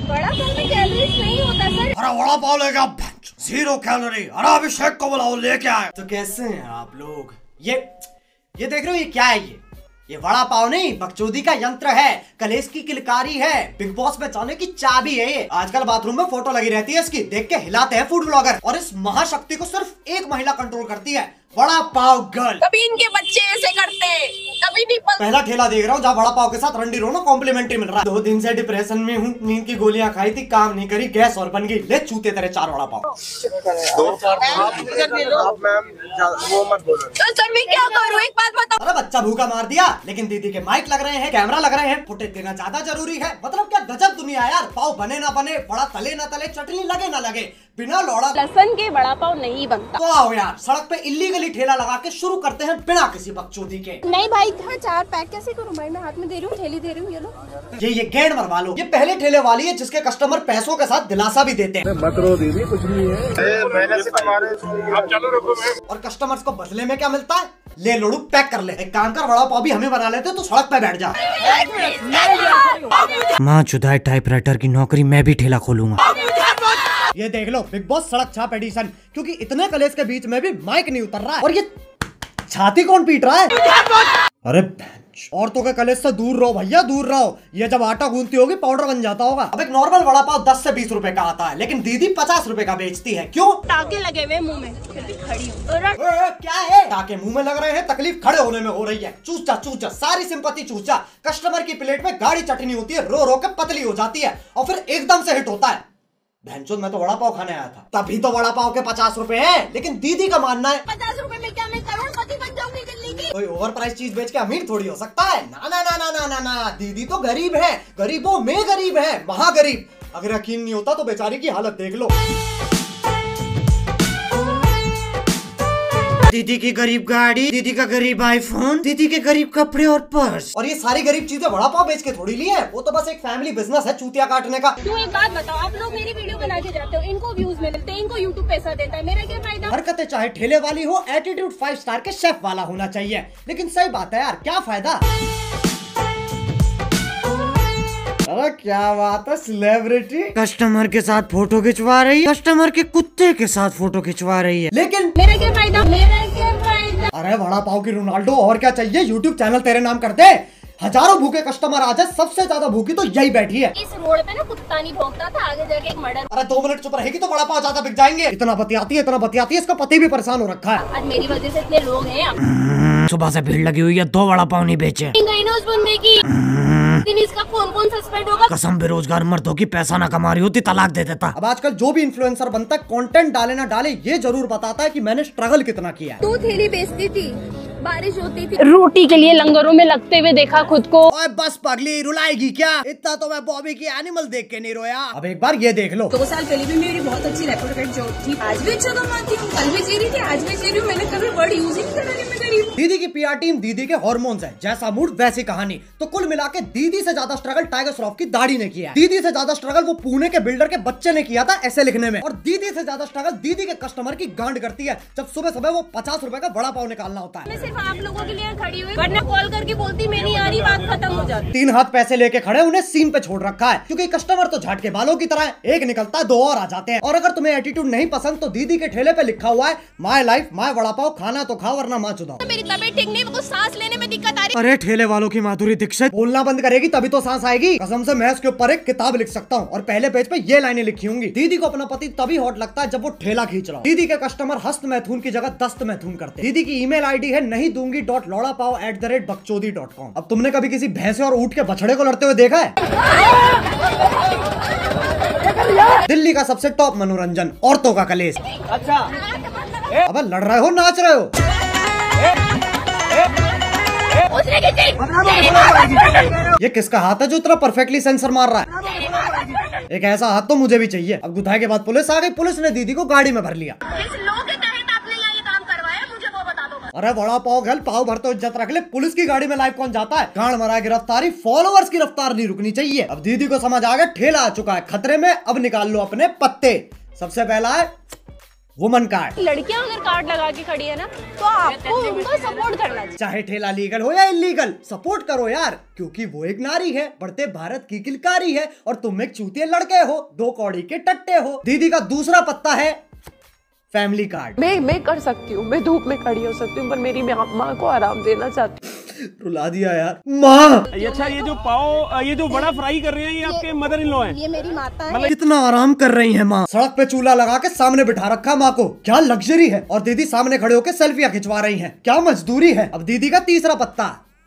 वड़ा पाव में कैलोरीज नहीं होता सर। अरे वड़ा पाव लेके आप 0 कैलोरी। अरे अभिषेक को बुलाओ लेके आए। तो कैसे हैं आप लोग? ये देख रहे हो, ये क्या है? ये वड़ा पाव नहीं, बकचोदी का यंत्र है, कलेश की किलकारी है, बिग बॉस में जाने की चाबी है ये। आजकल बाथरूम में फोटो लगी रहती है इसकी, देख के हिलाते हैं फूड ब्लॉगर। और इस महाशक्ति को सिर्फ एक महिला कंट्रोल करती है, वड़ा पाव गर्ल। कभी इनके बच्चे ऐसे करते हैं, कभी नहीं। पहला ठेला देख रहा हूँ जहाँ वड़ा पाव के साथ रंडी रोनो कॉम्प्लीमेंट्री मिल रहा है। 2 दिन से डिप्रेशन में हूँ, नींद की गोलियां खाई थी, काम नहीं करी, गैस और बन गई। ले चूते तेरे 4 वड़ा पाव। तो सर मैं क्या करूँ, एक बात बताओ। अरे बच्चा भूखा मार दिया, लेकिन दीदी के माइक लग रहे हैं, कैमरा लग रहे हैं, फुटेज देना ज्यादा जरूरी है। मतलब क्या गजब दुनिया है यार। पाव बने ना बने, बड़ा तले ना तले, चटनी लगे ना लगे, बिना लौड़ा लहसुन के वड़ा पाव नहीं बनता। तो आओ यार, सड़क पे इल्लीगली ठेला लगा के शुरू करते हैं बिना किसी बकचोदी के। नहीं भाई, 4 पैक कैसे करूँ भाई? मैं हाथ में दे रही हूँ, थैली दे रही हूँ, ये लो। ये गेंद मरवा लो। ये पहले ठेले वाली है जिसके कस्टमर पैसों के साथ दिलासा भी देते हैं। मत रो दीदी, कुछ नहीं है, मेहनत से कमा रहे। आप चलो रुको। और कस्टमर्स को बदले में क्या मिलता है? ले लोड़ू पैक कर ले। एक काम कर, वड़ा पाव भी हमें बना लेते तो सड़क पे बैठ जा। माँ चुदाई टाइपराइटर की नौकरी मैं भी ठेला खोलूंगा। ये देख लो, बिग बॉस सड़क छाप एडिशन। क्योंकि इतने कलेश के बीच में भी माइक नहीं उतर रहा है। और ये छाती कौन पीट रहा है? अरे औरतों के कलेश से दूर रहो भैया, दूर रहो। ये जब आटा गूंथती होगी पाउडर बन जाता होगा। अब एक नॉर्मल वड़ा पाव 10 से 20 रुपए का आता है, लेकिन दीदी 50 रुपए का बेचती है। क्यों? टाके लगे हुए मुंह में, फिर भी खड़ी हूँ। क्या है? टाके मुंह में लग रहे हैं, तकलीफ खड़े होने में हो रही है। चूचा चूचा, सारी सिंपैथी चूचा। कस्टमर की प्लेट में गाढ़ी चटनी होती है, रो रो के पतली हो जाती है और फिर एकदम से हिट होता है। भैंचोद, मैं तो वड़ा पाव खाने आया था, तभी तो वड़ा पाव के 50 रुपए है। लेकिन दीदी का मानना है 50 रुपए में क्या मैं करोड़पति बन जाऊंगी दिल्ली की? कोई ओवर प्राइस चीज बेच के अमीर थोड़ी हो सकता है। ना ना ना ना ना ना ना, दीदी तो गरीब है, गरीबों में गरीब है, महागरीब। अगर यकीन नहीं होता तो बेचारी की हालत देख लो। दीदी की गरीब गाड़ी, दीदी का गरीब आईफोन, दीदी के गरीब कपड़े और पर्स। और ये सारी गरीब चीजें वड़ा पाव बेच के थोड़ी ली है, वो तो बस एक फैमिली बिजनेस है चूतिया काटने का। क्यों? एक बात बताओ, आप लोग मेरी वीडियो बना के जाते हो, इनको व्यूज मिलते हैं, इनको यूट्यूब पैसा देता है, मेरा क्या फायदा? हरकतें चाहे ठेले वाली हो, एटीट्यूड 5 स्टार के शेफ वाला होना चाहिए। लेकिन सही बात है यार, क्या फायदा? अरे क्या बात है, सेलिब्रिटी कस्टमर के साथ फोटो खिंचवा रही है, कस्टमर के कुत्ते के साथ फोटो खिंचवा रही है। लेकिन मेरा क्या फायदा? मेरा क्या फायदा? अरे वड़ा पाव की रोनाल्डो, और क्या चाहिए? यूट्यूब चैनल तेरे नाम कर दे, हजारों भूखे कस्टमर आ जाए। सबसे ज्यादा भूखी तो यही बैठी है। इस रोड पे ना कुत्ता नहीं भौंकता था, आगे जाके एक मर्डर। अरे 2 मिनट चुप रहेगी तो वड़ा पाव ज्यादा बिक जाएंगे। इतना बतियाती है, इसका पति भी परेशान हो रखा है। आज मेरी वजह से इतने लोग हैं। सुबह से भीड़ लगी हुई है, 2 वड़ा पाव नहीं बेचे। उस बंदे की इसका कौन सस्पेंड होगा? कसम बेरोजगार मर्दों की, पैसा ना कमा रही होती तलाक दे देता। अब आजकल जो भी इन्फ्लुएंसर बनता है, कंटेंट डाले ना डाले, ये जरूर बताता है कि मैंने स्ट्रगल कितना किया है। 2 थैली बेचती थी, बारिश होती थी, रोटी के लिए लंगरों में लगते हुए देखा खुद को। ओए बस पगली, रुलाएगी क्या? इतना तो मैं बॉबी की एनिमल देख के नहीं रोया। अब एक बार ये देख लो, 2 साल पहले भी मेरी बहुत अच्छी रेपुटेड जॉब थी, आज भी अच्छा कमाती हूँ, कल भी जी रही थी, आज भी जी रही हूँ। मैंने कभी वर्ड यूज ही नहीं करा कि मैं गरीब। दीदी की पीआर टीम, दीदी के हार्मोन्स है, जैसा मूड वैसी कहानी। तो कुल मिला के दीदी से ज्यादा स्ट्रगल टाइगर श्रॉफ की दाढ़ी ने किया। दीदी से ज्यादा स्ट्रगल वो पुणे के बिल्डर के बच्चे ने किया था ऐसे लिखने में। और दीदी से ज्यादा स्ट्रगल दीदी के कस्टमर की गांड करती है, जब सुबह सुबह वो 50 रुपए का वड़ा पाव निकालना होता है। मैं सिर्फ आप लोगों के लिए खड़ी हुई, वरना कॉल करके बोलती मेरी आ रही, बात खत्म हो जाती। 3 हाथ पैसे लेके खड़े, उन्हें सीन पे छोड़ रखा है। क्योंकि कस्टमर तो झाट के बालों की तरह है, एक निकलता है 2 और आ जाते हैं। और अगर तुम्हें एटीट्यूड नहीं पसंद तो दीदी के ठेले पे लिखा हुआ है my life my vada pav, खाना तो खाओ वरना माँ चुदाओ। मेरी तबीयत ठीक नहीं, मुझे सांस लेने में दिक्कत आ रही। अरे ठेले वालों की माधुरी दीक्षित, बोलना बंद करेगी तभी तो सांस आएगी। कसम से मैं इसके ऊपर एक किताब लिख सकता हूँ और पहले पेज पे ये लाइनें लिखी होंगी। दीदी को अपना पति तभी हॉट लगता है जब वो ठेला खींच रहा हो। दीदी के कस्टमर हस्त मैथुन की जगह दस्त मैथुन करते। दीदी की ईमेल आईडी है नहीं दूंगी .lodapav@bakchodi.com। अब तुमने कभी किसी भैंसे और ऊंट के बछड़े को लड़ते हुए देखा है? दिल्ली का सबसे टॉप मनोरंजन, औरतों का कलेश। अच्छा अब लड़ रहे हो, नाच रहे हो? ये किसका हाथ है जो इतना परफेक्टली सेंसर मार रहा है? एक ऐसा हाथ तो मुझे भी चाहिए। अब गुथाई के बाद पुलिस आ गई, पुलिस ने दीदी को गाड़ी में भर लिया। अरे वड़ा पाव घर पाव भर तो इज्जत रख ले, पुलिस की गाड़ी में लाइव कौन जाता है? गांड मरा गिरफ्तारी, फॉलोअर्स की रफ्तार नहीं रुकनी चाहिए। अब दीदी को समझ आ गया ठेला आ चुका है खतरे में, अब निकाल लो अपने पत्ते। सबसे पहला है वुमन कार्ड। लड़कियां अगर कार्ड लगा के खड़ी है ना तो आपको उनको सपोर्ट करना चाहिए, चाहे ठेला लीगल हो या इलीगल, सपोर्ट करो यार, क्योंकि वो एक नारी है, बढ़ते भारत की किलकारी है और तुम एक चूतिए लड़के हो, 2 कौड़ी के टट्टे हो। दीदी का दूसरा पत्ता है फैमिली कार्ड। मैं कर सकती हूँ, मैं धूप में खड़ी हो सकती हूँ, पर मेरी माँ को आराम देना चाहती हूँ। रुला दिया यार माँ। अच्छा ये जो पाव, ये जो बड़ा फ्राई कर रहे हैं, ये आपके मदर इन लॉ हैं? ये मेरी माता है। कितना आराम कर रही है माँ, सड़क पे चूल्हा लगा के सामने बिठा रखा माँ को, क्या लग्जरी है। और दीदी सामने खड़े होके सेल्फियां खिंचवा रही हैं, क्या मजदूरी है। अब दीदी का तीसरा पत्ता,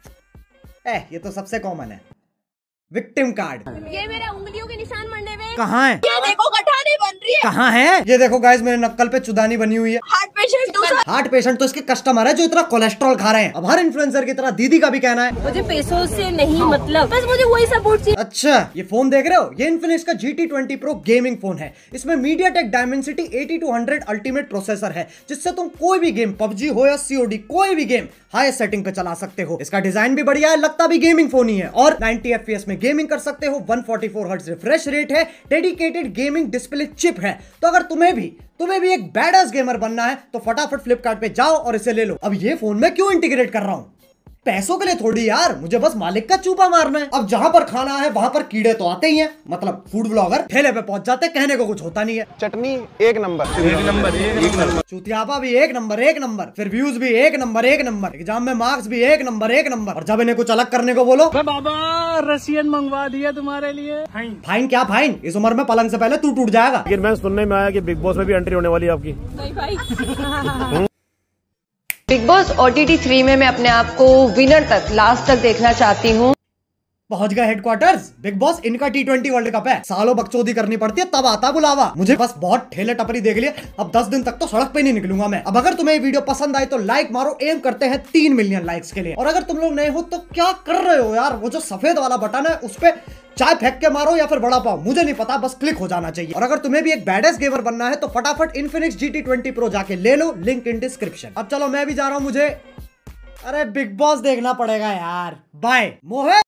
ये तो सबसे कॉमन है, विक्टिम कार्ड। ये मेरे उंगलियों के निशान मंडे में कहाँ है? ये देखो गठाने बन रही है। कहाँ है? ये देखो गाइस, मेरे नक्कल पे चुदानी बनी हुई है। हार्ट पेशेंट तो इसके कस्टमर है जो इतना कोलेस्ट्रॉल खा रहे हैं। अब हर इन्फ्लुएंसर की तरह दीदी का भी कहना है मुझे पैसों से नहीं मतलब, बस मुझे वही सपोर्ट चाहिए। अच्छा, ये फोन देख रहे हो, ये इन्फिनिक्स का GT20 Pro गेमिंग फोन है। इसमें MediaTek Dimensity 8200 अल्टीमेट प्रोसेसर है, जिससे तुम कोई भी गेम, PUBG हो या COD, कोई भी गेम हाई सेटिंग पे चला सकते हो। इसका डिजाइन भी बढ़िया है, लगता भी गेमिंग फोन ही है, और 90 FPS में गेमिंग कर सकते हो। 144 हर्ट्ज रिफ्रेश रेट है, डेडिकेटेड गेमिंग डिस्प्ले चिप है। तो अगर तुम्हें भी एक बैडएस गेमर बनना है तो फटाफट फ्लिपकार्ट पे जाओ और इसे ले लो। अब ये फोन मैं क्यों इंटीग्रेट कर रहा हूँ? पैसों के लिए थोड़ी यार, मुझे बस मालिक का चूपा मारना है। अब जहां पर खाना है वहां पर कीड़े तो आते ही हैं, मतलब फूड ब्लॉगर ठेले पे पहुंच जाते, कहने को कुछ होता नहीं है। चटनी एक नंबर, चूतियापा भी एक नंबर, फिर व्यूज भी एक नंबर, एग्जाम में मार्क्स भी एक नंबर, और जब इन्हें कुछ अलग करने को बोलो, बाबा रसियन मंगवा दिया तुम्हारे लिए। फाइन क्या फाइन, इस उम्र में पलंग से पहले तू टूट जाएगा। लेकिन मैं सुनने में आया कि बिग बॉस में भी एंट्री होने वाली है आपकी। नहीं भाई। बिग बॉस OTT 3 में मैं अपने आप को विनर तक, लास्ट तक देखना चाहती हूँ। पहुंच गए हेडक्वार्टर्स। बिग बॉस, इनका T20 वर्ल्ड कप है, सालों बकचोदी करनी पड़ती है तब आता बुलावा। मुझे बस बहुत ठेले टपरी देख लिए, अब 10 दिन तक तो सड़क पे नहीं निकलूंगा मैं। अब अगर तुम्हें ये वीडियो पसंद आई तो लाइक मारो, एम करते हैं 3 मिलियन लाइक्स के लिए। और अगर तुम लोग नए हो तो क्या कर रहे हो यार, वो जो सफेद वाला बटन है उस पे चाय फेंक के मारो या फिर बड़ा पाओ, मुझे नहीं पता, बस क्लिक हो जाना चाहिए। और अगर तुम्हें भी एक बैडेस्ट गेमर बनना है तो फटाफट इन्फिनिक्स GT20 Pro जाके ले लो, लिंक इन डिस्क्रिप्शन। अब चलो मैं भी जा रहा हूं, मुझे बिग बॉस देखना पड़ेगा यार। बाय मोहे।